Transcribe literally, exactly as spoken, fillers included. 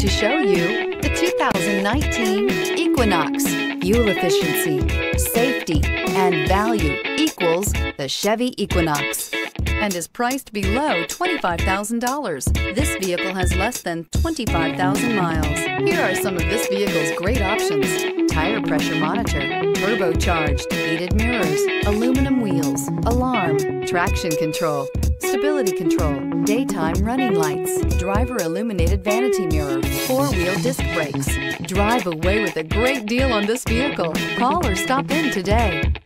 to show you the two thousand nineteen Equinox. Fuel efficiency, safety, and value equals the Chevy Equinox and is priced below twenty-five thousand dollars. This vehicle has less than twenty-five thousand miles. Here are some of this vehicle's great options: tire pressure monitor, turbocharged, heated mirrors, aluminum wheels, alarm, traction control, stability control, daytime running lights, driver illuminated vanity mirror, four-wheel disc brakes. Drive away with a great deal on this vehicle. Call or stop in today.